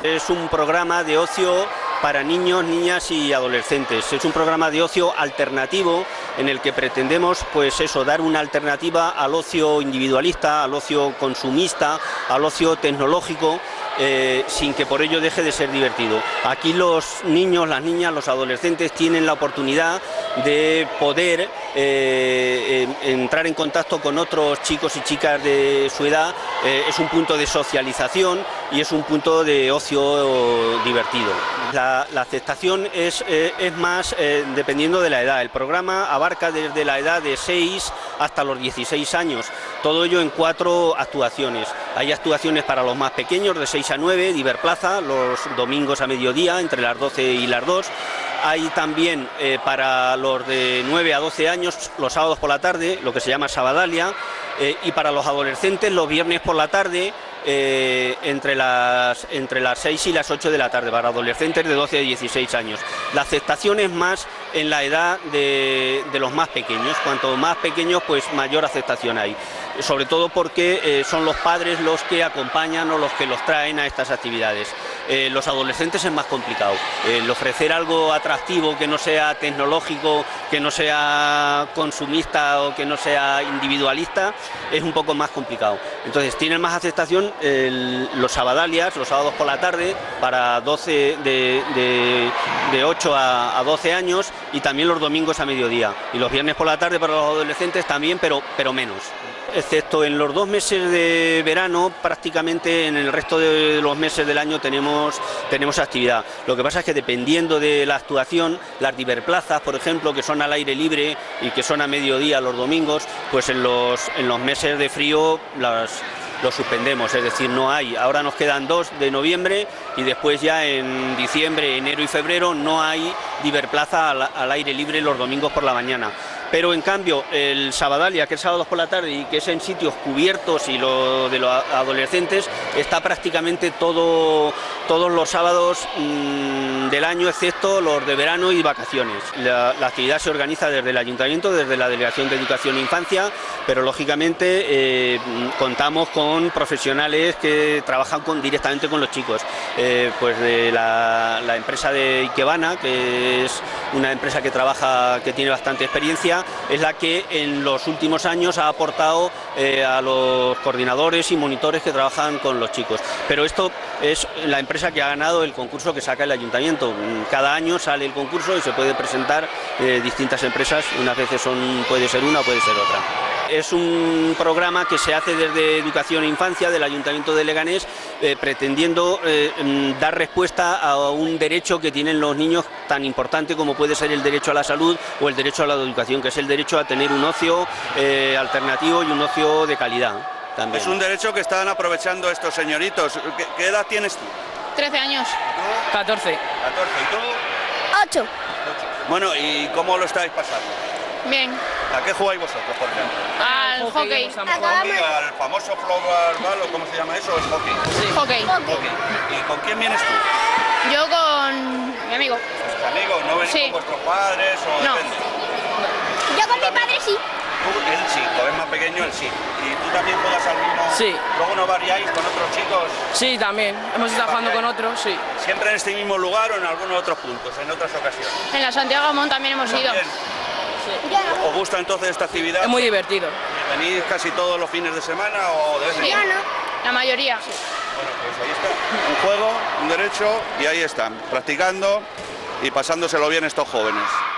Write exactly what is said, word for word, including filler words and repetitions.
Es un programa de ocio para niños, niñas y adolescentes. Es un programa de ocio alternativo en el que pretendemos, pues eso, dar una alternativa al ocio individualista, al ocio consumista, al ocio tecnológico, eh, sin que por ello deje de ser divertido. Aquí los niños, las niñas, los adolescentes tienen la oportunidad de poder eh, eh, entrar en contacto con otros chicos y chicas de su edad. Eh, es un punto de socialización y es un punto de ocio divertido. La, la aceptación es, eh, es más eh, dependiendo de la edad. El programa abarca desde la edad de seis hasta los dieciséis años, todo ello en cuatro actuaciones. Hay actuaciones para los más pequeños, de seis a nueve, Diverplaza, los domingos a mediodía, entre las doce y las dos. Hay también eh, para los de nueve a doce años, los sábados por la tarde, lo que se llama Sabadalia, eh, y para los adolescentes los viernes por la tarde, Eh, entre, las, entre las seis y las ocho de la tarde, para adolescentes de doce a dieciséis años. La aceptación es más en la edad de, de los más pequeños. Cuanto más pequeños, pues mayor aceptación hay, sobre todo porque eh, son los padres los que acompañan o los que los traen a estas actividades. Eh, los adolescentes es más complicado. El ofrecer algo atractivo que no sea tecnológico, que no sea consumista o que no sea individualista, es un poco más complicado. Entonces tienen más aceptación el, los sabadalias, los sábados por la tarde, para doce, de, de, de ocho a doce años, y también los domingos a mediodía. Y los viernes por la tarde para los adolescentes también, pero, pero menos. Excepto en los dos meses de verano, prácticamente en el resto de los meses del año tenemos, tenemos actividad. Lo que pasa es que dependiendo de la actuación, las Diverplazas, por ejemplo, que son al aire libre y que son a mediodía los domingos, pues en los, en los meses de frío las... lo suspendemos, es decir, no hay. Ahora nos quedan dos de noviembre y después ya en diciembre, enero y febrero no hay Diverplaza al, al aire libre los domingos por la mañana. Pero en cambio el Sabadalia, que es sábados por la tarde y que es en sitios cubiertos, y lo de los adolescentes está prácticamente todo, todos los sábados mmm, del año, excepto los de verano y vacaciones. La, la actividad se organiza desde el Ayuntamiento, desde la Delegación de Educación e Infancia, pero lógicamente eh, contamos con profesionales que trabajan con, directamente con los chicos, eh, pues de la, la empresa de Ikebana, que es una empresa que trabaja, que tiene bastante experiencia, es la que en los últimos años ha aportado eh, a los coordinadores y monitores que trabajan con los chicos. Pero esto es la empresa que ha ganado el concurso que saca el Ayuntamiento. Cada año sale el concurso y se puede presentar eh, distintas empresas, unas veces son, puede ser una o puede ser otra. Es un programa que se hace desde Educación e Infancia del Ayuntamiento de Leganés, eh, pretendiendo eh, dar respuesta a un derecho que tienen los niños tan importante como puede ser el derecho a la salud o el derecho a la educación, que es el derecho a tener un ocio eh, alternativo y un ocio de calidad también. Es un derecho que están aprovechando estos señoritos. ¿Qué, qué edad tienes tú? trece años. ¿Tú? catorce. catorce. ¿Y tú? ocho. Bueno, ¿y cómo lo estáis pasando? Bien. ¿A qué jugáis vosotros, por ejemplo? Al hockey. Hockey, al famoso floorball, ¿o cómo se llama eso? ¿Es hockey? Sí. Hockey. Hockey. ¿Y con quién vienes tú? Yo con mi amigo. ¿Tus amigos? ¿No venís Sí. con vuestros padres o No. depende? Yo con mi padre sí. Tú, él sí, como es más pequeño, él sí. ¿Y tú también juegas al mismo? Sí. ¿Luego no variáis con otros chicos? Sí, también. Hemos estado jugando con otros, sí. ¿Siempre en este mismo lugar o en algunos otros puntos, en otras ocasiones? En la Santiago Gamón también hemos ido. ¿También? Sí. ¿Os gusta entonces esta actividad? Es muy divertido. ¿Venís casi todos los fines de semana o de vez en Sí. cuando? La mayoría. Bueno, pues ahí está. Un juego, un derecho, y ahí están, practicando y pasándoselo bien estos jóvenes.